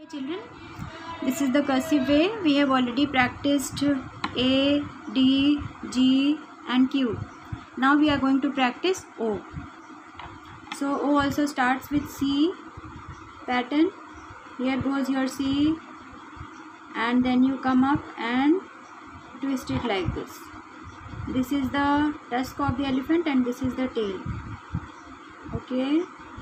Children, this is the cursive way. We have already practiced A, D, G and Q. Now we are going to practice O. So O also starts with C pattern. Here goes your C, and then you come up and twist it like this. This is the tusk of the elephant and this is the tail. Okay,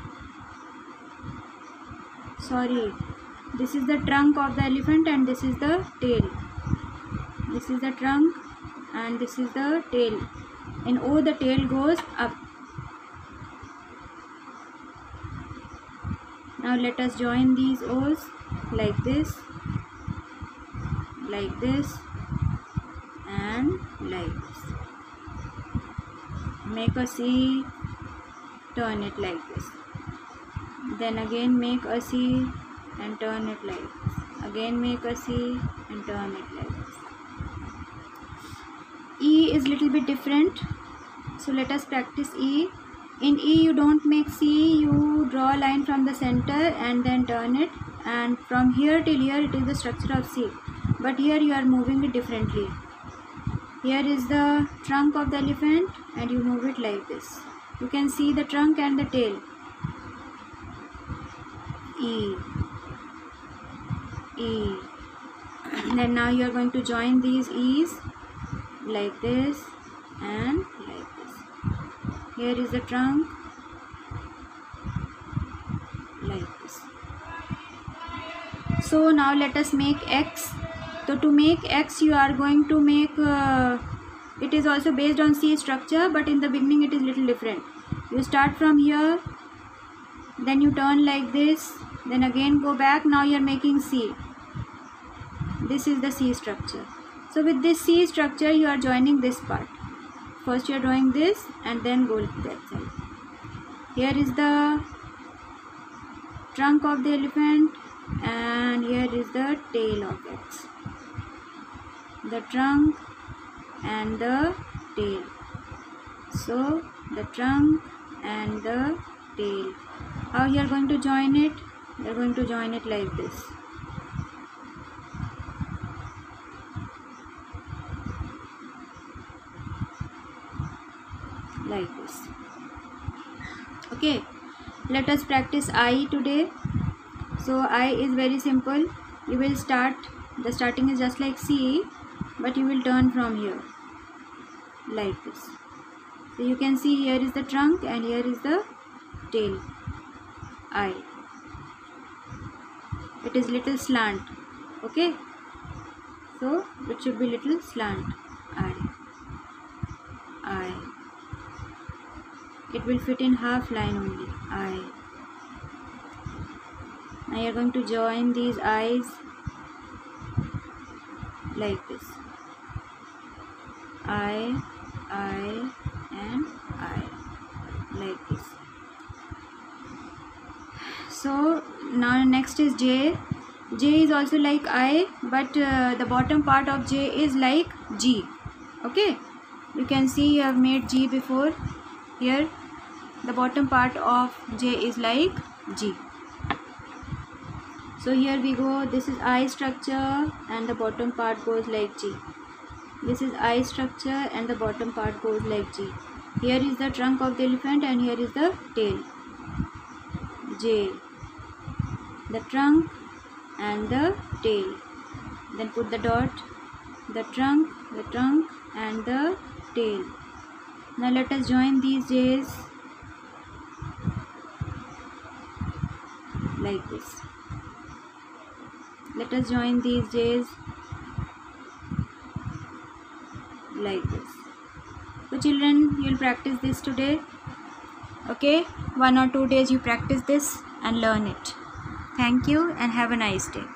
sorry, this is the trunk of the elephant and this is the tail. This is the trunk and this is the tail. In O the tail goes up. Now let us join these O's like this and like this. Make a C, turn it like this. Then again make a C and turn it like this. Again make a C and turn it like this. E is little bit different, so let us practice E. In E you don't make C, you draw a line from the center and then turn it, and from here till here it is the structure of C, but here you are moving it differently. Here is the trunk of the elephant and you move it like this. You can see the trunk and the tail. E, E. Then now you are going to join these E's like this and like this. Here is the trunk like this. So now let us make X. So to make X you are going to make it is also based on C structure, but in the beginning it is little different. You start from here, then you turn like this, then again go back. Now you are making C. This is the C structure. So with this C structure you are joining this part. First you are drawing this and then go to that side. Here is the trunk of the elephant and here is the tail of it. The trunk and the tail. So the trunk and the tail. How you are going to join it? You are going to join it like this. Like this. Okay, let us practice I today. So I is very simple. You will start, the starting is just like C, but you will turn from here like this. So you can see here is the trunk and here is the tail. I. It is little slant. Okay, so it should be little slant. I. It will fit in half line only. I. Now you are going to join these eyes like this. I and I like this. So now next is J. J is also like I, but the bottom part of J is like G. Okay, you can see you have made G before. Here the bottom part of J is like G. So here we go. This is I structure and the bottom part goes like G. This is I structure and the bottom part goes like G. Here is the trunk of the elephant and here is the tail. J. The trunk and the tail. Then put the dot. The trunk and the tail. Now let us join these J's like this. Let us join these J's like this. So children, you will practice this today. Okay, 1 or 2 days you practice this and learn it. Thank you and have a nice day.